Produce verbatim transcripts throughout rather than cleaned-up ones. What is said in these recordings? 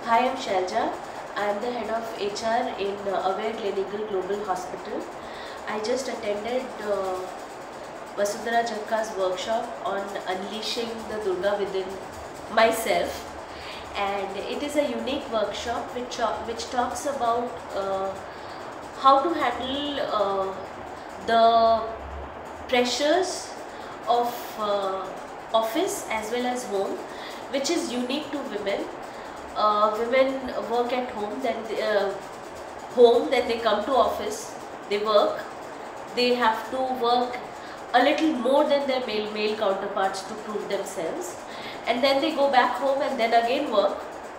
Hi, I'm Shalja. I'm the head of H R in uh, Aware Clinical Global Hospital. I just attended uh, Vasundhara Jakka's workshop on unleashing the Durga within myself, and it is a unique workshop which uh, which talks about uh, how to handle uh, the pressures of uh, office as well as home, which is unique to women. Uh, women work at home, then they, uh, home, then they come to office, they work, they have to work a little more than their male male counterparts to prove themselves, and then they go back home and then again work,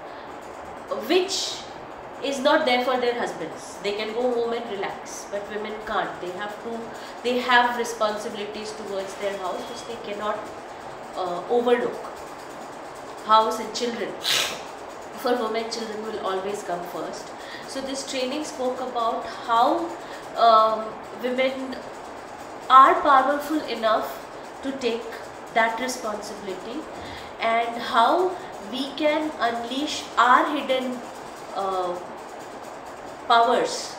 which is not there for their husbands. They can go home and relax, but women can't. They have to, they have responsibilities towards their house which they cannot uh, overlook. House and children. For women, children will always come first. So this training spoke about how um, women are powerful enough to take that responsibility, and how we can unleash our hidden uh, powers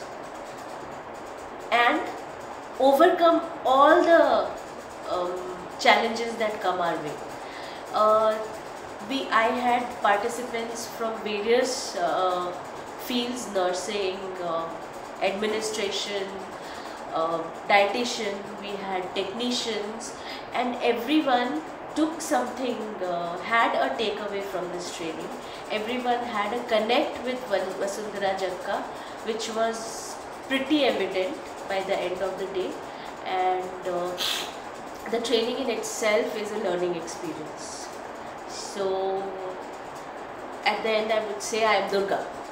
and overcome all the um, challenges that come our way. Uh, We, I had participants from various uh, fields: nursing, uh, administration, uh, dietitian, we had technicians, and everyone took something, uh, had a takeaway from this training. Everyone had a connect with Vasundhara Jakka, which was pretty evident by the end of the day, and uh, the training in itself is a learning experience. So, at the end I would say I am Durga.